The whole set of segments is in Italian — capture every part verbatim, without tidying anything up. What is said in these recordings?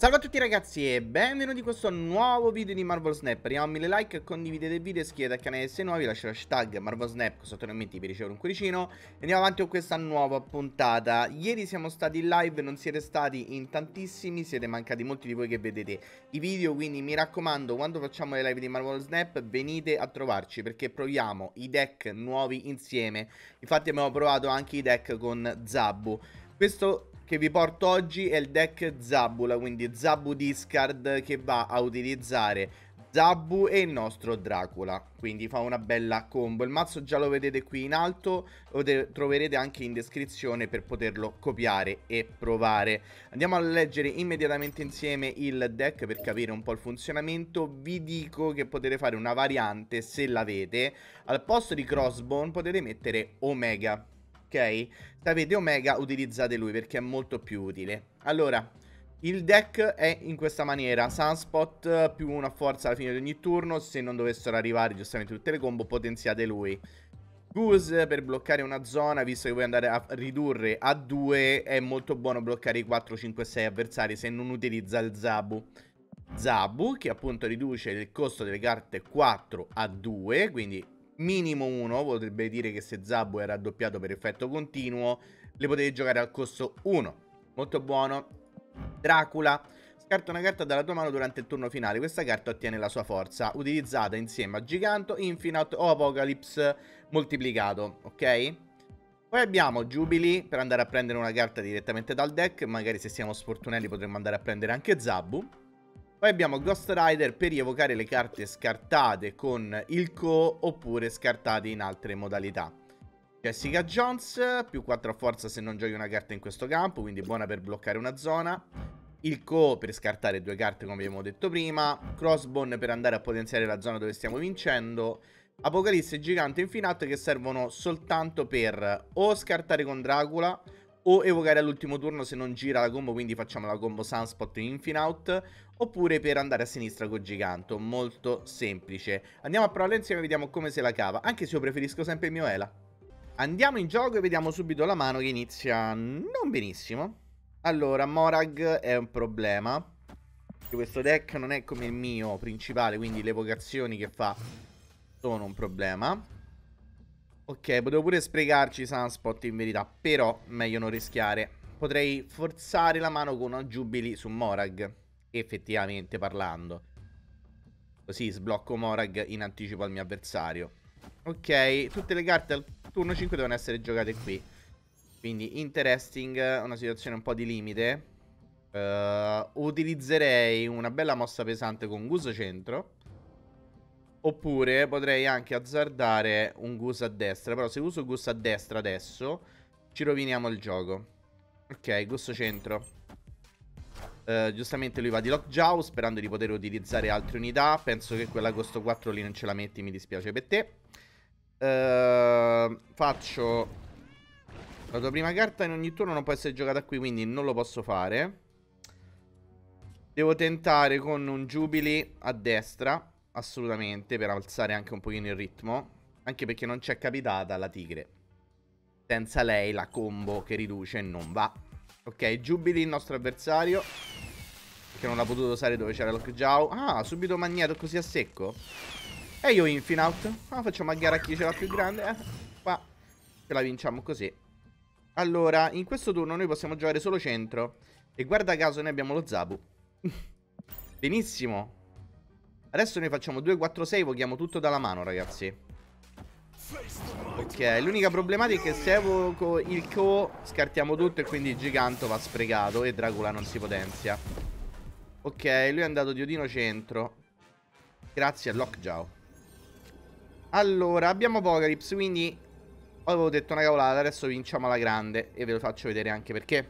Salve a tutti ragazzi e benvenuti in questo nuovo video di Marvel Snap. Arriviamo a mille like, condividete il video, iscrivetevi al canale se nuovi, lasciate l'hashtag Marvel Snap sotto nei commenti per ricevere un cuoricino. E andiamo avanti con questa nuova puntata. Ieri siamo stati in live, non siete stati in tantissimi, siete mancati molti di voi che vedete i video, quindi mi raccomando, quando facciamo le live di Marvel Snap venite a trovarci perché proviamo i deck nuovi insieme. Infatti abbiamo provato anche i deck con Zabu. Questo che vi porto oggi è il deck Zabula, quindi Zabu Discard, che va a utilizzare Zabu e il nostro Dracula, quindi fa una bella combo. Il mazzo già lo vedete qui in alto, lo troverete anche in descrizione per poterlo copiare e provare. Andiamo a leggere immediatamente insieme il deck per capire un po' il funzionamento. Vi dico che potete fare una variante, se l'avete, al posto di Crossbone potete mettere Omega. Ok? Se avete Omega utilizzate lui perché è molto più utile. Allora, il deck è in questa maniera: Sunspot più una forza alla fine di ogni turno. Se non dovessero arrivare giustamente tutte le combo, potenziate lui. Goose per bloccare una zona, visto che vuoi andare a ridurre a due, è molto buono bloccare i quattro, cinque, sei avversari se non utilizza il Zabu. Zabu che appunto riduce il costo delle carte quattro a due, quindi minimo uno, potrebbe dire che se Zabu è raddoppiato per effetto continuo, le potete giocare al costo uno. Molto buono. Dracula. Scarta una carta dalla tua mano durante il turno finale. Questa carta ottiene la sua forza, utilizzata insieme a Giganto, Infinite o Apocalypse moltiplicato, ok? Poi abbiamo Jubilee per andare a prendere una carta direttamente dal deck. Magari se siamo sfortunati potremmo andare a prendere anche Zabu. Poi abbiamo Ghost Rider per rievocare le carte scartate con il Co oppure scartate in altre modalità. Jessica Jones, più quattro a forza se non giochi una carta in questo campo, quindi buona per bloccare una zona. Il Co per scartare due carte come abbiamo detto prima. Crossbone per andare a potenziare la zona dove stiamo vincendo. Apocalisse Gigante e Infinite che servono soltanto per o scartare con Dracula o evocare all'ultimo turno se non gira la combo, quindi facciamo la combo Sunspot in Infinite, oppure per andare a sinistra con Giganto. Molto semplice. Andiamo a provarla insieme e vediamo come se la cava, anche se io preferisco sempre il mio Ela. Andiamo in gioco e vediamo subito la mano che inizia non benissimo. Allora, Morag è un problema, questo deck non è come il mio principale, quindi le evocazioni che fa sono un problema. Ok, potevo pure sprecarci Sunspot in verità, però meglio non rischiare. Potrei forzare la mano con una Jubilee su Morag, effettivamente parlando. Così sblocco Morag in anticipo al mio avversario. Ok, tutte le carte al turno cinque devono essere giocate qui. Quindi interesting, una situazione un po' di limite. uh, Utilizzerei una bella mossa pesante con Goose centro. Oppure potrei anche azzardare un Goose a destra. Però se uso Goose a destra adesso ci roviniamo il gioco. Ok, Goose centro. uh, Giustamente lui va di Lockjaw, sperando di poter utilizzare altre unità. Penso che quella costo quattro lì non ce la metti, mi dispiace per te. uh, Faccio la tua prima carta in ogni turno non può essere giocata qui, quindi non lo posso fare. Devo tentare con un Jubilee a destra, assolutamente, per alzare anche un pochino il ritmo. Anche perché non c'è capitata la tigre. Senza lei la combo che riduce non va. Ok, Jubilee il nostro avversario, che non l'ha potuto usare dove c'era Lockjaw. Ah, subito Magneto così a secco. E io Infinite. Ah, facciamo a gara a chi ce l'ha più grande. Eh, qua ce la vinciamo così. Allora, in questo turno noi possiamo giocare solo centro. E guarda caso noi abbiamo lo Zabu. Benissimo. Adesso noi facciamo due quattro sei, evochiamo tutto dalla mano, ragazzi. Ok, l'unica problematica è che se evoco il Co scartiamo tutto e quindi il Giganto va sprecato e Dracula non si potenzia. Ok, lui è andato di Odino centro, grazie a Lockjaw. Allora, abbiamo Apocalypse, quindi avevo detto una cavolata, adesso vinciamo alla grande e ve lo faccio vedere anche perché.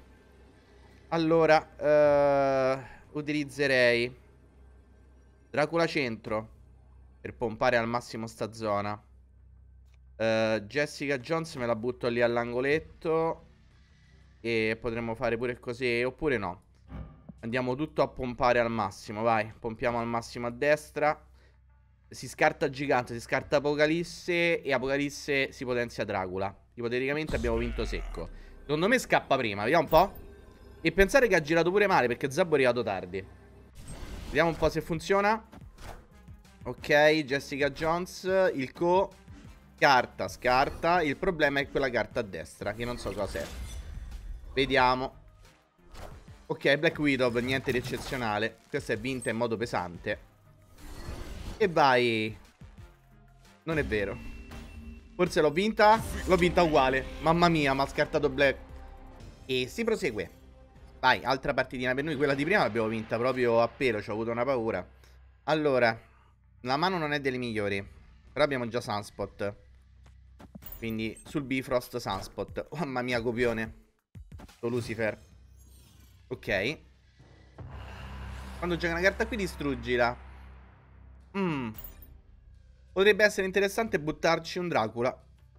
Allora, uh, utilizzerei Dracula centro per pompare al massimo sta zona. uh, Jessica Jones me la butto lì all'angoletto e potremmo fare pure così, oppure no. Andiamo tutto a pompare al massimo, vai. Pompiamo al massimo a destra. Si scarta Gigante, si scarta Apocalisse e Apocalisse si potenzia Dracula. Ipoteticamente abbiamo vinto secco. Secondo me scappa prima, vediamo un po'. E pensare che ha girato pure male, perché Zabbo è arrivato tardi. Vediamo un po' se funziona. Ok, Jessica Jones, il co. Carta, scarta. Il problema è quella carta a destra, che non so cos'è. Vediamo. Ok, Black Widow, niente di eccezionale. Questa è vinta in modo pesante. E vai. Non è vero. Forse l'ho vinta. L'ho vinta uguale. Mamma mia, mi ha scartato Black. E si prosegue. Vai, altra partitina per noi. Quella di prima l'abbiamo vinta proprio a pelo. Ci ho avuto una paura. Allora, la mano non è delle migliori. Però abbiamo già Sunspot. Quindi sul Bifrost Sunspot. Oh, mamma mia, copione. Lo Lucifer. Ok. Quando gioca una carta qui distruggila. Mmm. Potrebbe essere interessante buttarci un Dracula.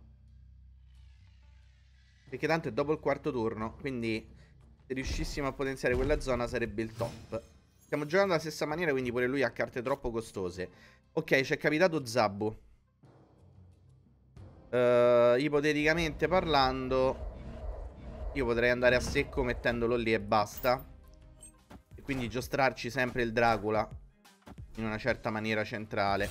Perché tanto è dopo il quarto turno. Quindi se riuscissimo a potenziare quella zona sarebbe il top. Stiamo giocando alla stessa maniera, quindi pure lui ha carte troppo costose. Ok, ci è capitato Zabu. uh, Ipoteticamente parlando, io potrei andare a secco mettendolo lì e basta. E quindi giostrarci sempre il Dracula in una certa maniera centrale.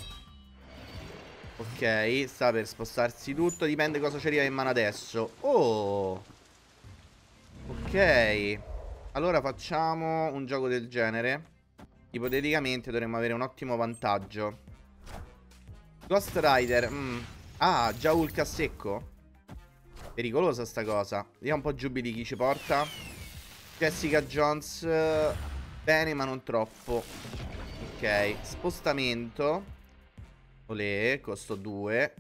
Ok, sta per spostarsi tutto. Dipende cosa ci arriva in mano adesso. Oh, ok. Allora facciamo un gioco del genere. Ipoteticamente dovremmo avere un ottimo vantaggio. Ghost Rider. mm. Ah, già Hulk a secco? Pericolosa sta cosa. Vediamo un po' giù di chi ci porta. Jessica Jones. Bene, ma non troppo. Ok, spostamento. Olè, costo due.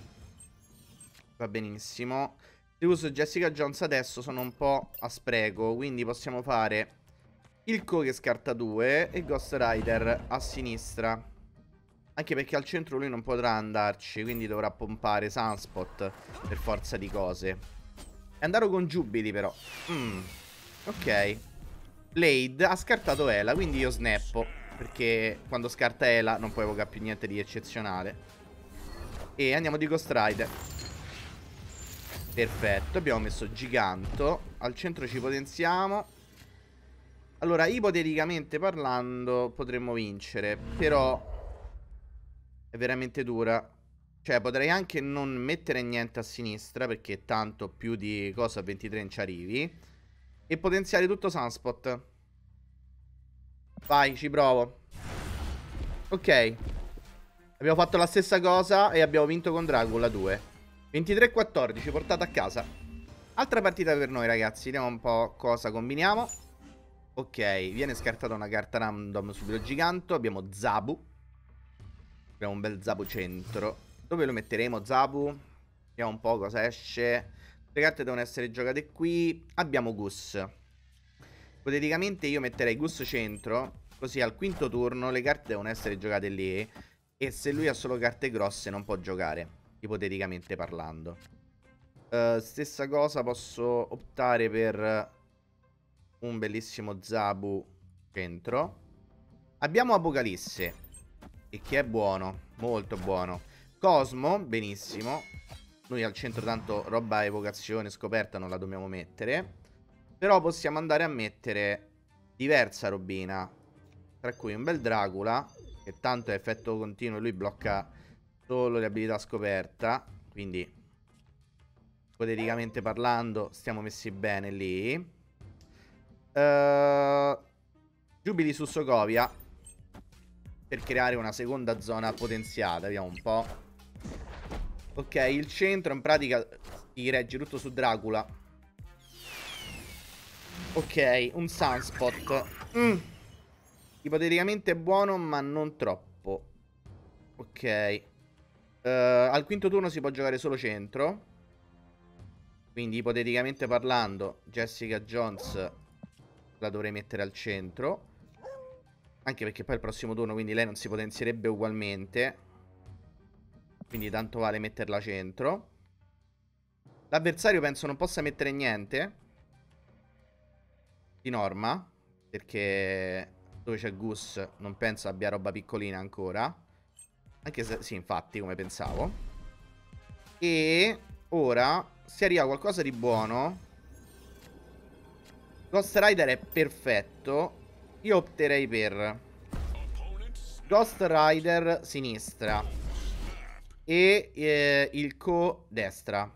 Va benissimo. Se uso Jessica Jones adesso sono un po' a spreco, quindi possiamo fare il Co che scarta due e Ghost Rider a sinistra. Anche perché al centro lui non potrà andarci, quindi dovrà pompare Sunspot per forza di cose. E andato con Giubili però. mm. Ok. Blade ha scartato Ela, quindi io snappo, perché quando scarta Ela non può evocare più niente di eccezionale. E andiamo di Ghost Rider. Perfetto, abbiamo messo Giganto. Al centro ci potenziamo. Allora, ipoteticamente parlando potremmo vincere, però è veramente dura. Cioè, potrei anche non mettere niente a sinistra, perché tanto più di cosa a ventitré non ci arrivi. E potenziare tutto Sunspot. Vai, ci provo. Ok. Abbiamo fatto la stessa cosa e abbiamo vinto con Dracula due. ventitré quattordici, portato a casa. Altra partita per noi, ragazzi. Vediamo un po' cosa combiniamo. Ok, viene scartata una carta random subito Giganto. Abbiamo Zabu. Abbiamo un bel Zabu centro. Dove lo metteremo Zabu? Vediamo un po' cosa esce. Le carte devono essere giocate qui. Abbiamo Gus. Ipoteticamente io metterei Gus centro. Così al quinto turno le carte devono essere giocate lì. E se lui ha solo carte grosse non può giocare, ipoteticamente parlando. uh, Stessa cosa, posso optare per un bellissimo Zabu centro. Abbiamo Apocalisse, e che è buono, molto buono. Cosmo, benissimo. Noi al centro tanto roba evocazione scoperta non la dobbiamo mettere. Però possiamo andare a mettere diversa robina, tra cui un bel Dracula, che tanto è effetto continuo, lui blocca solo le abilità scoperta. Quindi ipoteticamente parlando stiamo messi bene lì. uh, Giubili su Sokovia per creare una seconda zona potenziata. Vediamo un po'. Ok, il centro in pratica ti regge tutto su Dracula. Ok, un Sunspot. mm. Ipoteticamente è buono, ma non troppo. Ok. uh, Al quinto turno si può giocare solo centro. Quindi ipoteticamente parlando Jessica Jones la dovrei mettere al centro. Anche perché poi il prossimo turno quindi lei non si potenzierebbe ugualmente. Quindi tanto vale metterla centro. L'avversario penso non possa mettere niente di norma, perché dove c'è Gus non penso abbia roba piccolina ancora. Anche se sì, infatti, come pensavo. E ora se arriva qualcosa di buono Ghost Rider è perfetto. Io opterei per Ghost Rider sinistra e eh, il co destra.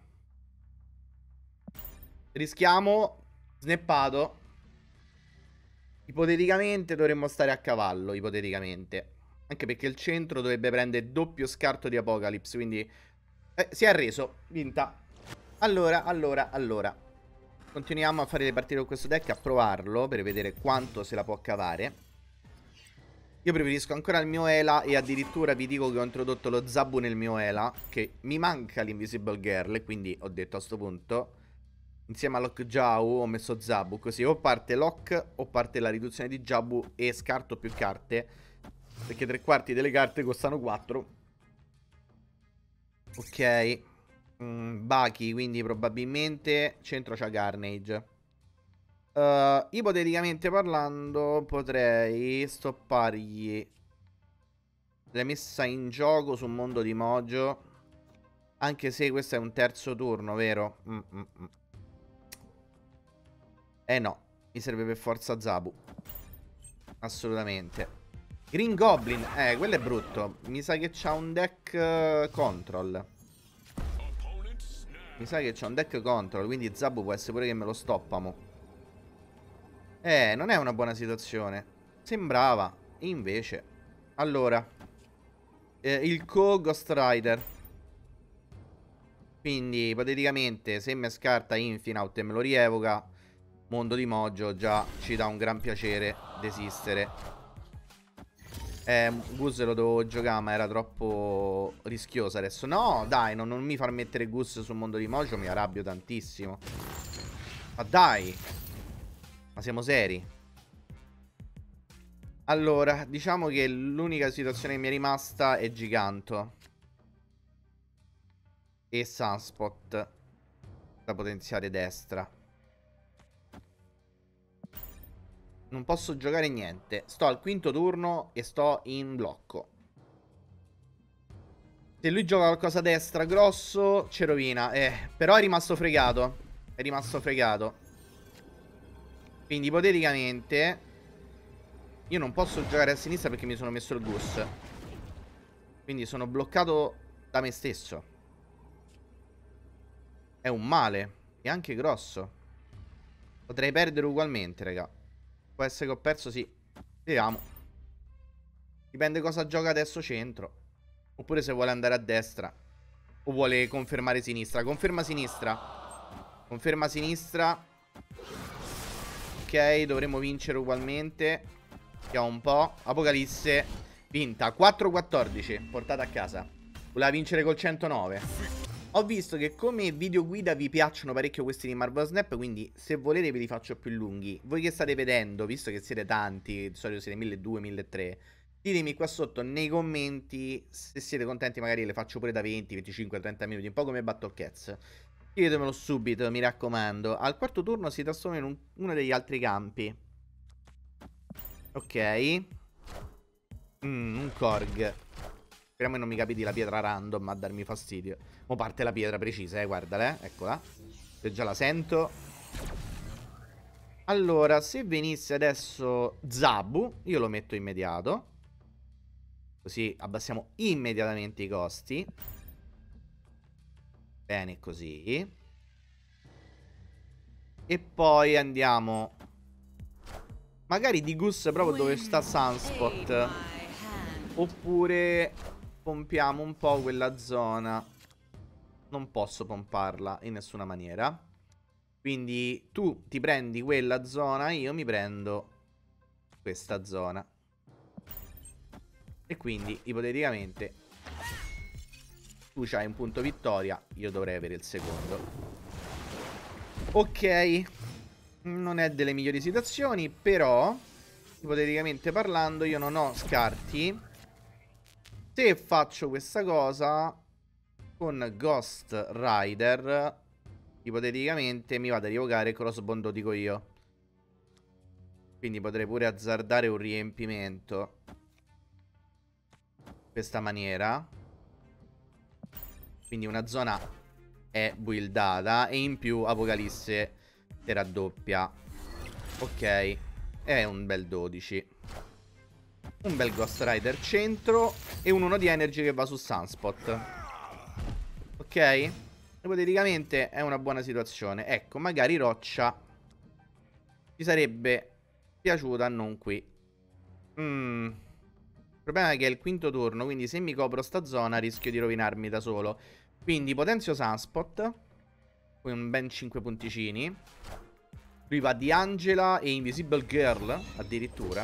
Rischiamo snappato. Ipoteticamente dovremmo stare a cavallo, ipoteticamente. Anche perché il centro dovrebbe prendere doppio scarto di Apocalypse, quindi eh, si è arreso, vinta. Allora, allora, allora continuiamo a fare le partite con questo deck, a provarlo per vedere quanto se la può cavare. Io preferisco ancora il mio Ela e addirittura vi dico che ho introdotto lo Zabu nel mio Ela, che mi manca l'Invisible Girl e quindi ho detto a sto punto, insieme a Lockjaw ho messo Zabu, così o parte Lock o parte la riduzione di Jabu e scarto più carte, perché tre quarti delle carte costano quattro. Ok. mm, Baki, quindi probabilmente centro c'ha Carnage. Uh, ipoteticamente parlando, potrei stoppargli la messa in gioco sul mondo di Mojo. Anche se questo è un terzo turno, vero? Mm -mm -mm. Eh no, mi serve per forza Zabu. Assolutamente. Green Goblin, eh, quello è brutto. Mi sa che c'ha un deck uh, control. Mi sa che c'ha un deck control, quindi Zabu può essere pure che me lo stoppamo. Eh, non è una buona situazione. Sembrava, invece. Allora, eh, il co Ghost Rider. Quindi, ipoteticamente, se me scarta Infinaut e me lo rievoca, mondo di Mojo già ci dà un gran piacere desistere. Eh, Goose lo dovevo giocare, ma era troppo rischioso adesso. No, dai, non, non mi far mettere Goose sul mondo di Mojo, mi arrabbio tantissimo. Ma dai. Ma siamo seri? Allora, diciamo che l'unica situazione che mi è rimasta è Giganto e Sunspot da potenziare destra. Non posso giocare niente. Sto al quinto turno e sto in blocco. Se lui gioca qualcosa a destra grosso, ci rovina. Eh, però è rimasto fregato. È rimasto fregato. Quindi ipoteticamente io non posso giocare a sinistra perché mi sono messo il Goose. Quindi sono bloccato da me stesso. È un male. E anche grosso. Potrei perdere ugualmente, raga. Può essere che ho perso, sì. Vediamo. Dipende cosa gioca adesso centro. Oppure se vuole andare a destra. O vuole confermare sinistra. Conferma sinistra. Conferma sinistra. Ok, dovremo vincere ugualmente. Vediamo un po'. Apocalisse. Vinta. quattro quattordici. Portata a casa. Voleva vincere col centonove. Ho visto che come video guida vi piacciono parecchio questi di Marvel Snap, quindi se volete ve li faccio più lunghi. Voi che state vedendo, visto che siete tanti, di solito siete milleduecento milletrecento, ditemi qua sotto nei commenti se siete contenti, magari le faccio pure da venti, venticinque, trenta minuti, un po' come Battle Cats. Chiedetemelo subito, mi raccomando. Al quarto turno si trasforma in un, uno degli altri campi. Ok. Mm, un Korg. Speriamo che non mi capiti la pietra random a darmi fastidio. Mo parte la pietra precisa, eh, guardala, eh. Eccola. Io già la sento. Allora, se venisse adesso Zabu, io lo metto immediato. Così abbassiamo immediatamente i costi. Bene così. E poi andiamo magari di Goose proprio dove sta Sunspot. Oppure pompiamo un po' quella zona. Non posso pomparla in nessuna maniera. Quindi tu ti prendi quella zona, io mi prendo questa zona. E quindi ipoteticamente tu c'hai un punto vittoria, io dovrei avere il secondo. Ok. Non è delle migliori situazioni, però ipoteticamente parlando io non ho scarti. Se faccio questa cosa con Ghost Rider, ipoteticamente mi vado a rievocare Crossbond, dico io. Quindi potrei pure azzardare un riempimento in questa maniera. Quindi una zona è buildata e in più Apocalisse si raddoppia. Ok. È un bel dodici. Un bel Ghost Rider centro. E un uno di energy che va su Sunspot. Ok. Ipoteticamente è una buona situazione. Ecco, magari Roccia ci sarebbe piaciuta, non qui. Mm. Il problema è che è il quinto turno, quindi se mi copro sta zona rischio di rovinarmi da solo. Quindi potenzio Sunspot con un ben cinque punticini. Lui va di Angela e Invisible Girl addirittura.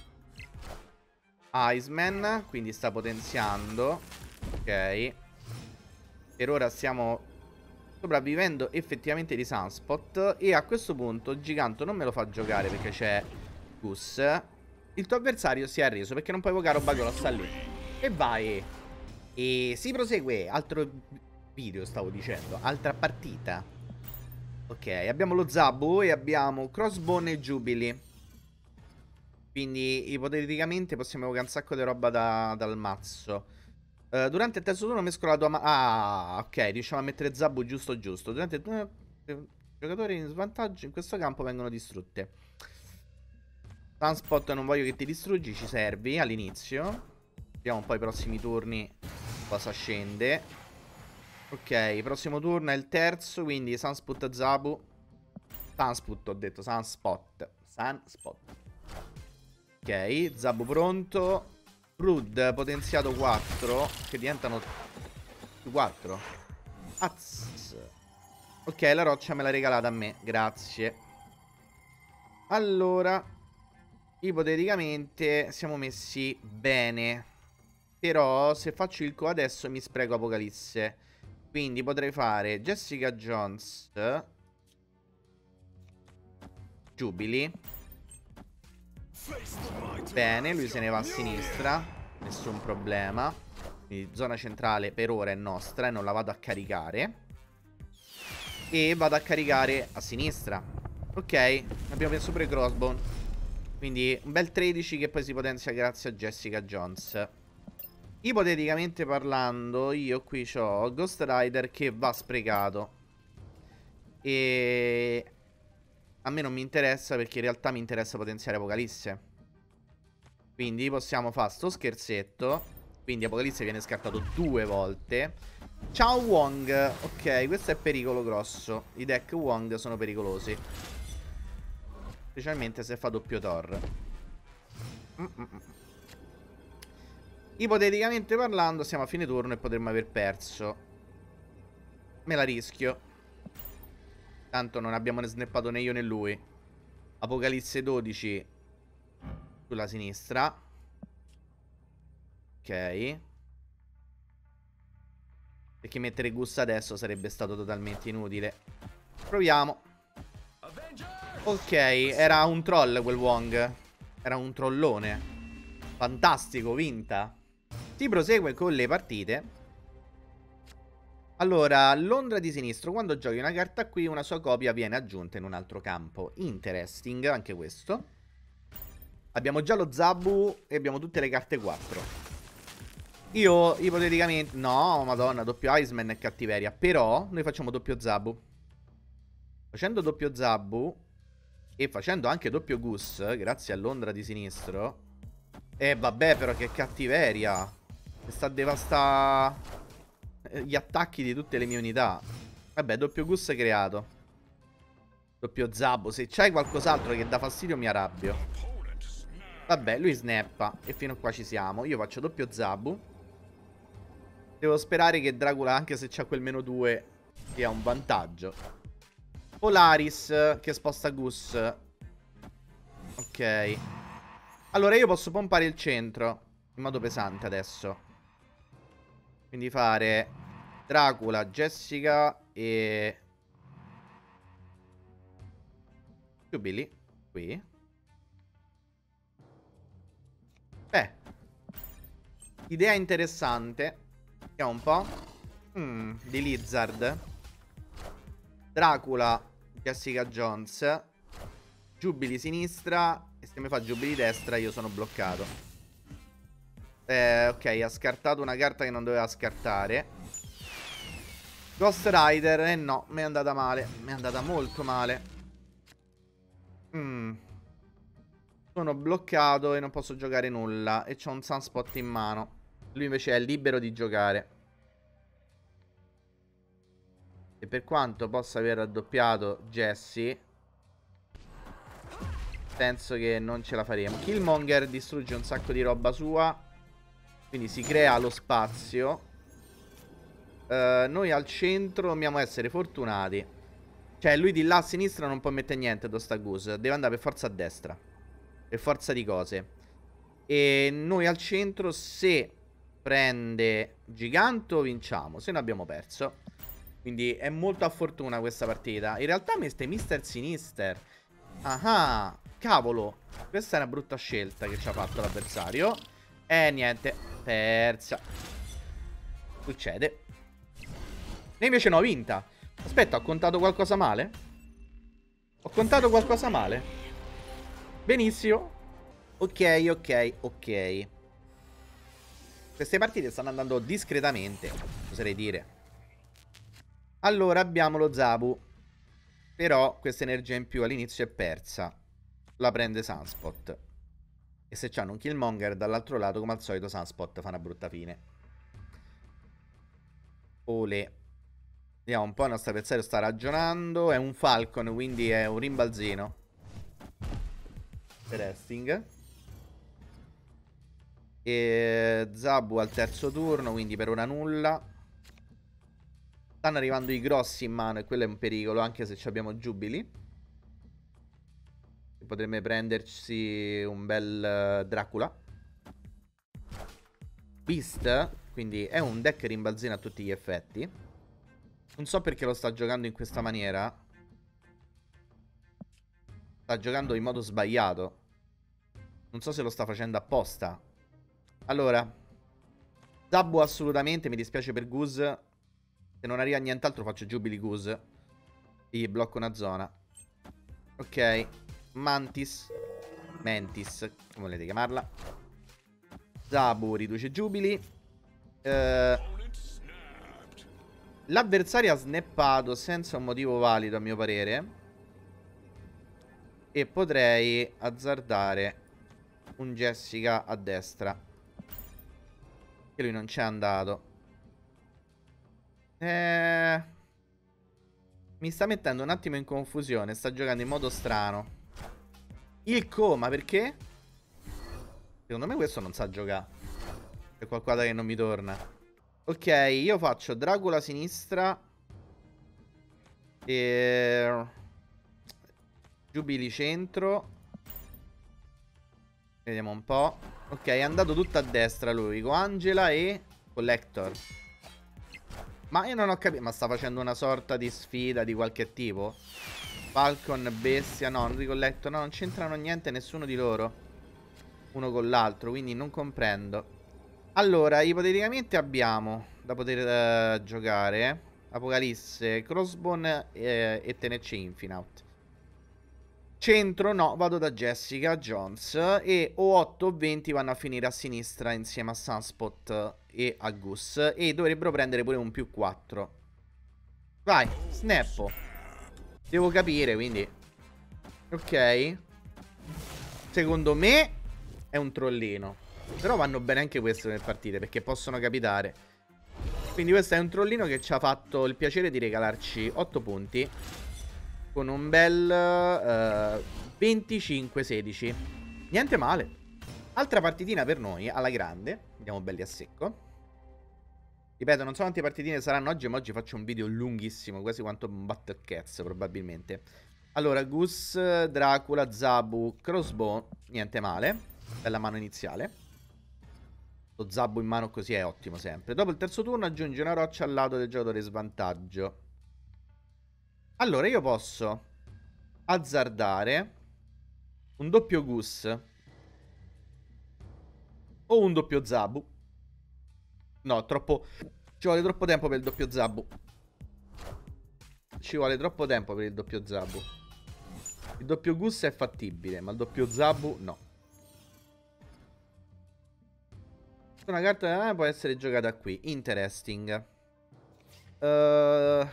Iceman, quindi sta potenziando. Ok. Per ora stiamo sopravvivendo effettivamente di Sunspot. E a questo punto il Giganto non me lo fa giocare perché c'è Gus. Il tuo avversario si è arreso perché non puoi evocare Obagola, sta lì. E vai. E si prosegue. Altro video stavo dicendo. Altra partita. Ok, abbiamo lo Zabu e abbiamo Crossbone e Jubilee. Quindi ipoteticamente possiamo evocare un sacco di roba da, dal mazzo. uh, Durante il terzo turno mescolo la tua ma Ah, ok, riusciamo a mettere Zabu giusto giusto. Durante il turno i giocatori in svantaggio in questo campo vengono distrutte. Sunspot non voglio che ti distruggi, ci servi all'inizio. Vediamo un po' i prossimi turni cosa scende. Ok, prossimo turno è il terzo, quindi Sunspot Zabu. Sunspot ho detto, Sunspot. Sunspot. Ok, Zabu pronto. Brood potenziato quattro, che diventano più quattro. Az. Ok, la roccia me l'ha regalata a me, grazie. Allora, ipoteticamente siamo messi bene. Però se faccio il co adesso mi spreco Apocalisse. Quindi potrei fare Jessica Jones, Jubilee. Bene, lui se ne va a sinistra. Nessun problema. Quindi zona centrale per ora è nostra e non la vado a caricare. E vado a caricare a sinistra. Ok, abbiamo messo pure Crossbone. Quindi un bel tredici che poi si potenzia grazie a Jessica Jones. Ipoteticamente parlando, io qui ho Ghost Rider che va sprecato. E a me non mi interessa perché in realtà mi interessa potenziare Apocalisse. Quindi possiamo fare sto scherzetto. Quindi Apocalisse viene scartato due volte. Ciao Wong. Ok, questo è pericolo grosso. I deck Wong sono pericolosi. Specialmente se fa doppio Thor. Mm -mm. Ipoteticamente parlando siamo a fine turno e potremmo aver perso. Me la rischio. Tanto non abbiamo né snappato né io né lui. Apocalisse dodici sulla sinistra. Ok. Perché mettere Gus adesso sarebbe stato totalmente inutile. Proviamo. Ok, era un troll quel Wong. Era un trollone. Fantastico, vinta. Si prosegue con le partite. Allora, Londra di sinistro. Quando giochi una carta qui, una sua copia viene aggiunta in un altro campo. Interesting, anche questo. Abbiamo già lo Zabu e abbiamo tutte le carte quattro. Io, ipoteticamente... No, madonna, doppio Iceman è cattiveria. Però, noi facciamo doppio Zabu. Facendo doppio Zabu e facendo anche doppio Gus, grazie a Londra di sinistro. Eh, vabbè, però che cattiveria. Sta a devastare gli attacchi di tutte le mie unità. Vabbè, doppio Gus creato. Doppio Zabu. Se c'hai qualcos'altro che dà fastidio mi arrabbio. Vabbè, lui snappa. E fino a qua ci siamo. Io faccio doppio Zabu. Devo sperare che Dracula, anche se c'ha quel meno due, sia un vantaggio. Polaris che sposta Gus. Ok. Allora io posso pompare il centro in modo pesante adesso. Quindi fare Dracula, Jessica e Jubilee qui. Beh, idea interessante. Vediamo un po'. mm, Di Lizard, Dracula, Jessica Jones, Jubilee sinistra. E se mi fa Jubilee destra io sono bloccato. Eh, ok, ha scartato una carta che non doveva scartare. Ghost Rider. Eh no, mi è andata male. Mi è andata molto male. Mm Sono bloccato e non posso giocare nulla. E c'ho un Sunspot in mano. Lui invece è libero di giocare. E per quanto possa aver raddoppiato Jesse, penso che non ce la faremo. Killmonger distrugge un sacco di roba sua, quindi si crea lo spazio. uh, Noi al centro dobbiamo essere fortunati. Cioè lui di là a sinistra non può mettere niente Dostagus. Deve andare per forza a destra, per forza di cose. E noi al centro, se prende Giganto, vinciamo. Se no abbiamo perso. Quindi è molto a fortuna questa partita. In realtà mette Mister Sinister. Ah, cavolo. Questa è una brutta scelta che ci ha fatto l'avversario. E niente, persa. Succede. E invece no, vinta. Aspetta, ho contato qualcosa male? Ho contato qualcosa male? Benissimo. Ok, ok, ok. Queste partite stanno andando discretamente, oserei dire. Allora abbiamo lo Zabu. Però questa energia in più all'inizio è persa. La prende Sunspot. E se c'hanno un Killmonger dall'altro lato, come al solito Sunspot fa una brutta fine. Ole. Vediamo un po', il nostro avversario sta ragionando. È un Falcon, quindi è un rimbalzino. Interesting. E Zabu al terzo turno, quindi per ora nulla. Stanno arrivando i grossi in mano e quello è un pericolo, anche se abbiamo Giubili. Potrebbe prendersi un bel uh, Dracula. Beast, quindi è un deck rimbalzino a tutti gli effetti. Non so perché lo sta giocando in questa maniera. Sta giocando in modo sbagliato. Non so se lo sta facendo apposta. Allora, Zabu assolutamente, mi dispiace per Goose. Se non arriva nient'altro faccio Jubilee Goose. E gli blocco una zona. Ok. Mantis. Mantis, come volete chiamarla. Zabu riduce Jubilee. eh, L'avversario ha snappato senza un motivo valido, a mio parere. E potrei azzardare un Jessica a destra, che lui non c'è andato. Eh... Mi sta mettendo un attimo in confusione. Sta giocando in modo strano. Il coma, perché? Secondo me questo non sa giocare. C'è qualcosa che non mi torna. Ok, io faccio Dracula a sinistra e Giubili centro. Vediamo un po'. Ok, è andato tutto a destra lui, con Angela e Collector. Ma io non ho capito. Ma sta facendo una sorta di sfida di qualche tipo? Falcon, bestia. No, non ricolletto. No, non c'entrano niente nessuno di loro, uno con l'altro, quindi non comprendo. Allora, ipoteticamente abbiamo da poter uh, giocare Apocalisse, Crossbone eh, e Tenecce Infinaut. Centro no, vado da Jessica Jones. E o otto o venti vanno a finire a sinistra insieme a Sunspot e a Goose. E dovrebbero prendere pure un più quattro. Vai, snappo. Devo capire, quindi. Ok. Secondo me è un trollino. Però vanno bene anche queste nelle partite, perché possono capitare. Quindi questo è un trollino che ci ha fatto il piacere di regalarci otto punti, con un bel uh, venticinque sedici. Niente male. Altra partitina per noi, alla grande. Andiamo belli a secco. Ripeto, non so quante partitine saranno oggi, ma oggi faccio un video lunghissimo, quasi quanto un Battle Cats probabilmente. Allora, Goose, Dracula, Zabu, Crossbow. Niente male. Bella mano iniziale. Lo Zabu in mano così è ottimo sempre. Dopo il terzo turno aggiungi una roccia al lato del giocatore svantaggio. Allora io posso azzardare un doppio Goose o un doppio Zabu. No, troppo. Ci vuole troppo tempo per il doppio Zabu. Ci vuole troppo tempo per il doppio Zabu. Il doppio Goose è fattibile, ma il doppio Zabu no. Una carta eh, può essere giocata qui. Interesting. Uh...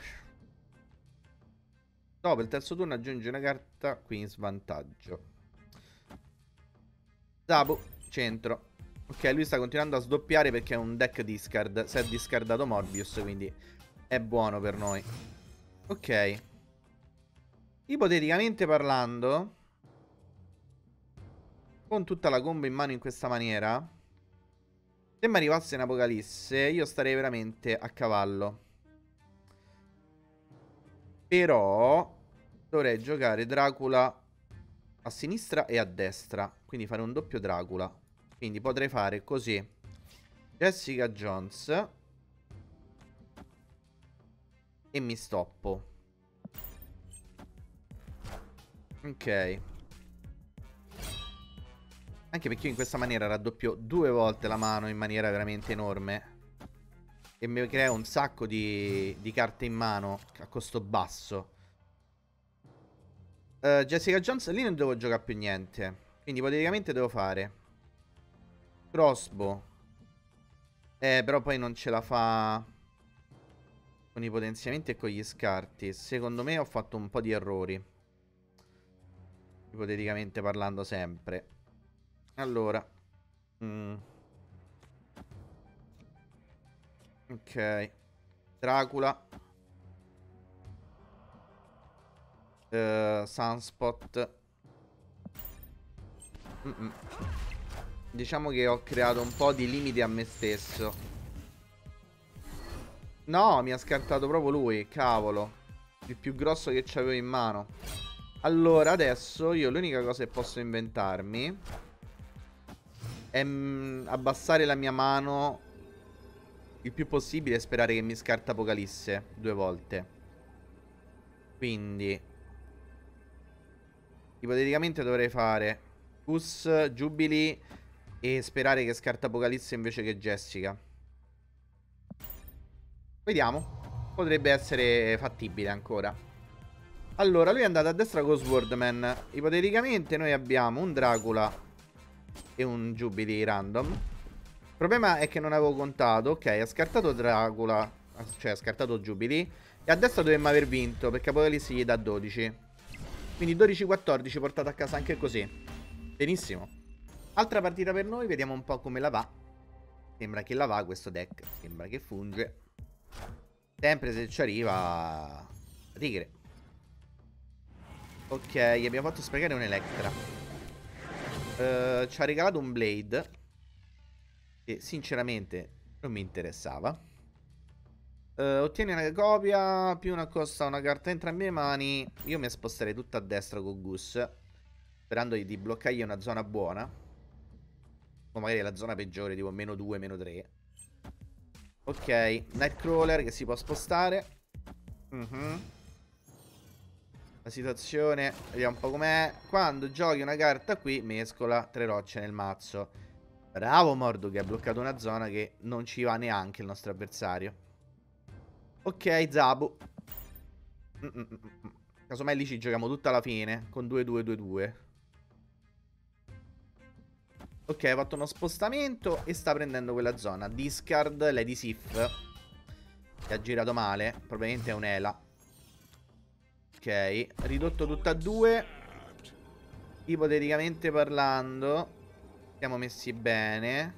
Dopo il terzo turno aggiungi una carta qui in svantaggio. Zabu, centro. Ok, lui sta continuando a sdoppiare perché è un deck discard. Si è discardato Morbius, quindi è buono per noi. Ok. Ipoteticamente parlando, con tutta la combo in mano in questa maniera, se mi arrivasse in Apocalisse, io starei veramente a cavallo. Però dovrei giocare Dracula a sinistra e a destra. Quindi fare un doppio Dracula. Quindi potrei fare così: Jessica Jones. E mi stoppo. Ok. Anche perché io in questa maniera raddoppio due volte la mano in maniera veramente enorme. E mi crea un sacco di, di carte in mano a costo basso. uh, Jessica Jones lì non devo giocare più niente. Quindi ipoteticamente devo fare crossbow. Eh però poi non ce la fa con i potenziamenti e con gli scarti. Secondo me ho fatto un po' di errori, ipoteticamente parlando sempre. Allora mm. Ok. Dracula. uh, Sunspot. mm -mm. Diciamo che ho creato un po' di limiti a me stesso. No, mi ha scartato proprio lui, cavolo. Il più grosso che c'avevo in mano. Allora, adesso io l'unica cosa che posso inventarmi è mm, abbassare la mia mano il più possibile e sperare che mi scarta Apocalisse due volte. Quindi ipoteticamente dovrei fare Gus, Jubilee e sperare che scarta Apocalisse invece che Jessica. Vediamo. Potrebbe essere fattibile ancora. Allora, lui è andato a destra con Swordman. Ipoteticamente noi abbiamo un Dracula e un Jubilee random. Il problema è che non avevo contato. Ok, ha scartato Dracula, cioè ha scartato Jubilee. E a destra dovremmo aver vinto, perché Apocalisse gli dà dodici. Quindi dodici quattordici portato a casa anche così. Benissimo. Altra partita per noi, vediamo un po' come la va. Sembra che la va questo deck. Sembra che funge. Sempre se ci arriva Tigre. Ok, gli abbiamo fatto sprecare un Electra. uh, Ci ha regalato un Blade, che sinceramente non mi interessava. uh, Ottieni una copia più una costa una carta entrambe le mani. Io mi sposterei tutta a destra con Gus, sperando di bloccargli una zona buona. O magari la zona peggiore, tipo meno due, meno tre. Ok, Nightcrawler che si può spostare. Mhm. La situazione, vediamo un po' com'è. Quando giochi una carta qui, mescola tre rocce nel mazzo. Bravo Mordo che ha bloccato una zona che non ci va neanche il nostro avversario. Ok, Zabu. mm -mm -mm -mm. Casomai lì ci giochiamo tutta la fine con due due due due. Ok, ha fatto uno spostamento e sta prendendo quella zona. Discard Lady Sif, che ha girato male. Probabilmente è un'Ela. Ok, ridotto tutta a due. Ipoteticamente parlando siamo messi bene.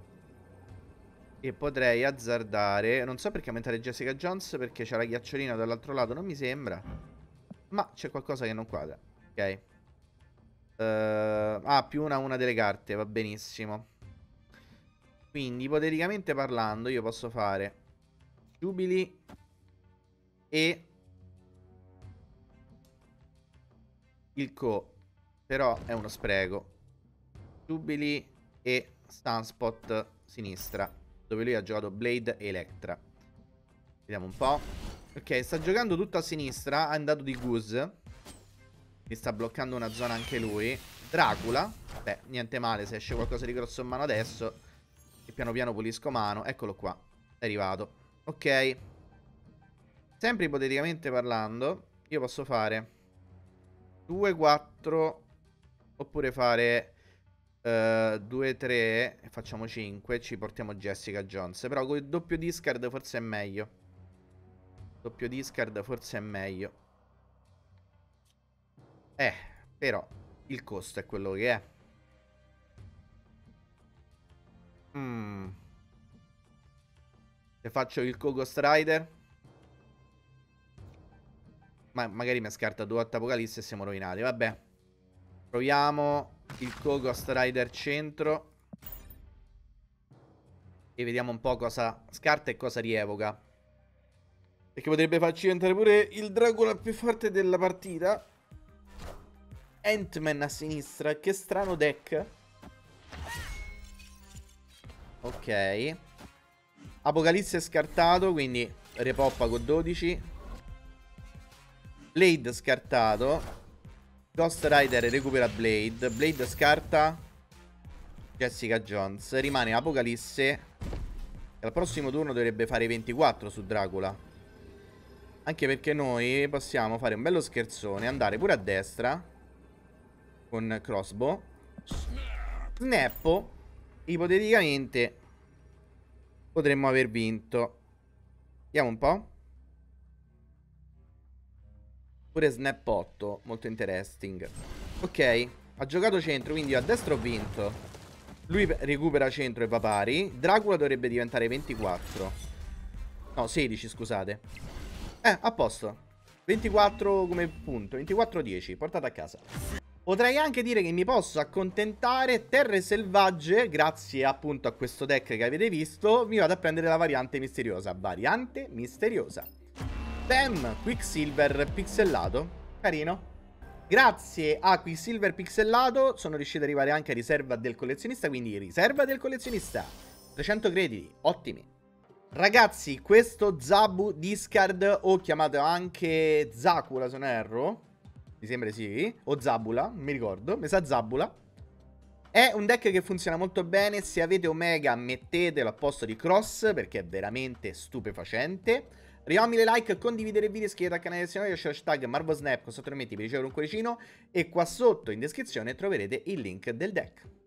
E potrei azzardare. Non so perché aumentare Jessica Jones, perché c'è la ghiacciolina dall'altro lato, non mi sembra. Ma c'è qualcosa che non quadra. Ok. uh, Ah, più una una delle carte, va benissimo. Quindi ipoteticamente parlando io posso fare Jubilee e il Co. Però è uno spreco. Jubilee e Sunspot sinistra, dove lui ha giocato Blade e Electra. Vediamo un po'. Ok, sta giocando tutto a sinistra. Ha andato di Goose. Mi sta bloccando una zona anche lui. Dracula. Beh, niente male se esce qualcosa di grosso in mano adesso. E piano piano pulisco mano. Eccolo qua. È arrivato. Ok. Sempre ipoteticamente parlando, io posso fare due quattro. Oppure fare uh, due tre e facciamo cinque. Ci portiamo Jessica Jones. Però con il doppio discard forse è meglio. Doppio discard forse è meglio. Eh, però il costo è quello che è. faccio il Ghost Rider. Ma magari mi scarta due otto Apocalisse e siamo rovinati. Vabbè. Proviamo il Ghost Rider centro. E vediamo un po' cosa scarta e cosa rievoca. Perché potrebbe farci diventare pure il Dracula più forte della partita. Ant-Man a sinistra. Che strano deck. Ok. Apocalisse scartato, quindi repoppa con dodici. Blade scartato. Ghost Rider recupera Blade. Blade scarta Jessica Jones. Rimane Apocalisse. E al prossimo turno dovrebbe fare ventiquattro su Dracula. Anche perché noi possiamo fare un bello scherzone, andare pure a destra con crossbow. Snappo. Ipoteticamente potremmo aver vinto. Vediamo un po'. Pure snap otto, molto interesting. Ok, ha giocato centro, quindi a destra ho vinto. Lui recupera centro e va pari. Dracula dovrebbe diventare ventiquattro. No, sedici, scusate. Eh, a posto. ventiquattro come punto, ventiquattro dieci, portato a casa. Potrei anche dire che mi posso accontentare terre selvagge. Grazie appunto a questo deck che avete visto. Mi vado a prendere la variante misteriosa. Variante misteriosa. Bam, Quicksilver pixelato. Carino. Grazie a Quicksilver pixelato sono riuscito ad arrivare anche a riserva del collezionista. Quindi riserva del collezionista, trecento crediti, ottimi. Ragazzi, questo Zabu Discard, o chiamato anche Zakula se non erro, mi sembra sì, o Zabula, non mi ricordo, mi sa Zabula. È un deck che funziona molto bene. Se avete Omega mettetelo a posto di Cross, perché è veramente stupefacente. Arriviamo a mille like, condividere il video, iscrivetevi al canale se no, lasciate hashtag MarvelSnap con sotto i commenti per ricevere un cuoricino. E qua sotto in descrizione troverete il link del deck.